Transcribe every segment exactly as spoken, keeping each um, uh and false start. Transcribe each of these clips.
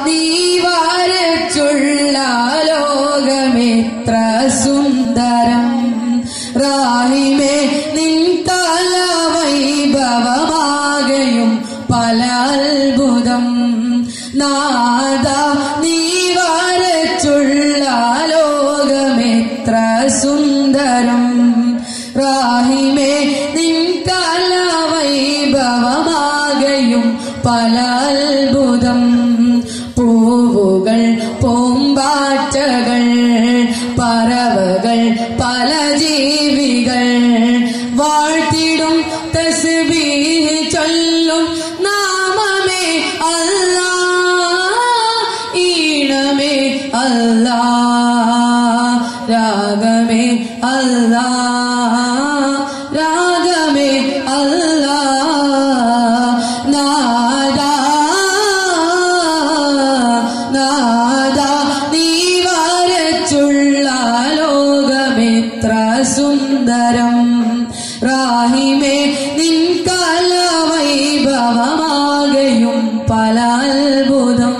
നീ വരച്ചുള്ള ലോകമെത്ര സുന്ദരം റാഹിമേ നിൻ കലവൈഭവമാകയും പല അത്ഭുതം നാദ നീ വരച്ചുള്ള ലോകമെത്ര സുന്ദരം റാഹിമേ നിൻ കലവൈഭവമാകയും പല അത്ഭുതം പൂവുകൾ പൂമ്പാറ്റകൾ പറവകൾ പല ജീവികൾ വാഴ്ത്തിടും തസ്ബീഹ് ചൊല്ലും നാമമേ അല്ലാഹ് ഈണമേ അല്ലാഹ് രാഗമേ അല്ലാഹ് രാഗമേ അല്ലാഹ് നാദ നാദ നീ വരച്ചുള്ള ലോകമെത്ര സുന്ദരം റാഹിമേ നിൻ കലവൈഭവമാകയും പല അത്ഭുതം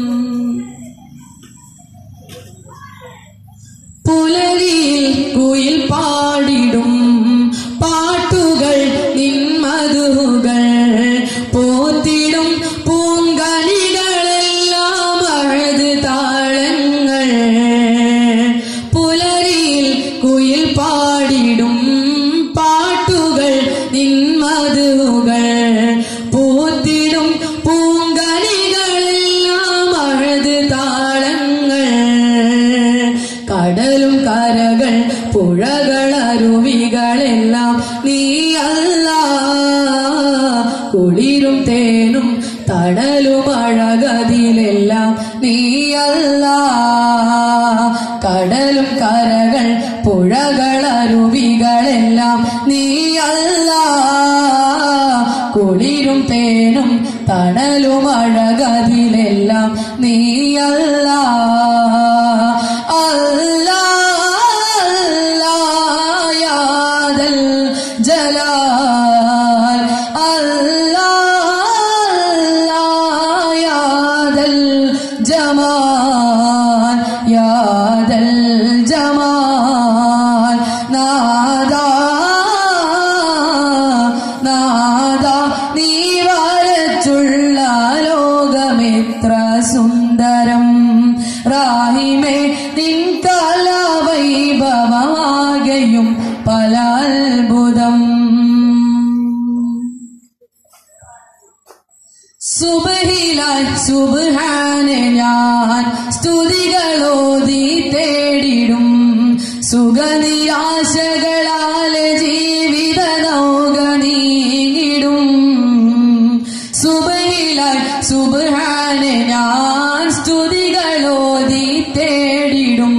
പുലരിയിൽ കുയിൽ പാടിടും പാട്ടുകൾ നിൻ മധുകൾ പോത്തിടും പൂങ്കണികളെല്ലാം അഴക് താളങ്ങൾ പുലരിയിൽ കുയിൽ പാടിടും പാട്ടുകൾ നിൻ മധുകൾ പോത്തിടും പൂങ്കണികളെല്ലാം അഴക് താളങ്ങൾ കടലും കരകൾ പുഴകൾ അരുവികളെല്ലാം നീ അല്ലാഹ് കുളിരും തേനും തണലും അഴകതിലെല്ലാം നീ അല്ലാഹ് കടലും കരകൾ പുഴകൾ അരുവികളെല്ലാം നീ അല്ലാഹ് കുളിരും തേനും തണലും അഴകതിലെല്ലാം നീ അല്ലാഹ് ജലാൽ അല്ലാഹ് യാദൽ ജമാൽ യാദൽ ജമാൽ നാദ നാദ നീ വരച്ചുള്ള ലോകമെത്ര സുന്ദരം റാഹിമേ നിൻ കലവൈഭവമാകയും പല അത്ഭുതം സുബ്ഹിലായി സുബ്ഹാനെ ഞാൻ സ്തുതികളോതി തേടിടും സുഖനിരാശകളാലെ ജീവിത നൗക നീങ്ങിടും സുബ്ഹിലായി സുബ്ഹാനെ ഞാൻ സ്തുതികളോതി തേടിടും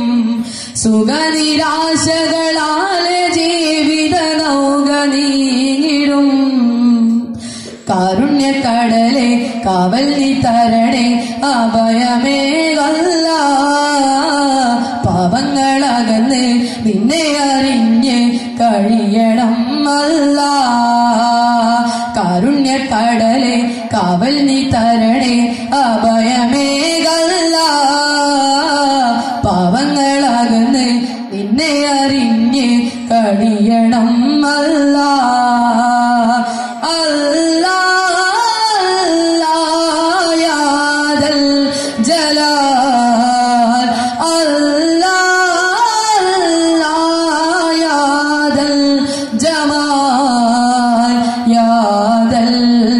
സുഖനിരാശകളാലെ ജീവിത നൗക നീങ്ങിടും കാരുണ്യക്കടലെ കാവൽ നീ തരണേ അഭയമേകല്ലാഹ് പാപങ്ങളകന്ന് നിന്നെ അറിഞ്ഞ് കഴിയണം അല്ലാഹ് കാരുണ്യക്കടലെ കാവൽ നീ തരണേ അഭയമേകല്ലാഹ് പാപങ്ങളകന്ന് നിന്നെ അറിഞ്ഞ് കഴിയണം അല്ലാഹ് അല്ലാഹ് യാദൽ ജലാൽ അല്ലാഹ് യാദൽ ജമാൽ യാദൽ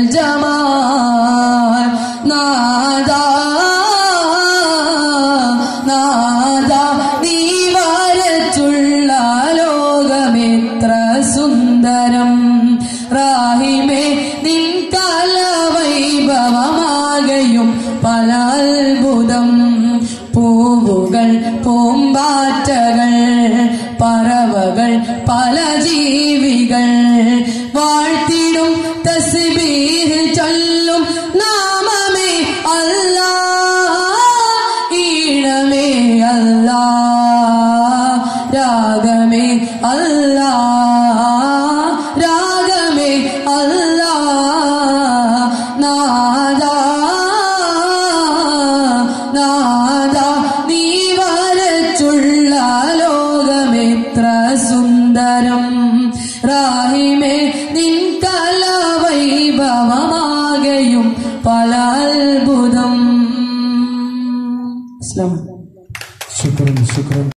ജമാൽ നാദ നാദ നീ വരച്ചുള്ള ലോകമെത്ര സുന്ദരം റാഹിമേ നിൻ കലവൈഭവമാകയും പല അത്ഭുതം പൂവുകൾ പൂമ്പാറ്റകൾ പറവകൾ പല ജീവികൾ വാഴ്ത്തിടും തസ്ബീഹ് ചൊല്ലും നാമമേ അല്ലാഹ് ഈണമേ അല്ലാഹ് രാഗമേ അല്ലാഹ് രാഗമേ അല്ലാഹ് നാദ അസ്സലാമു ശുക്രൻ ശുക്രൻ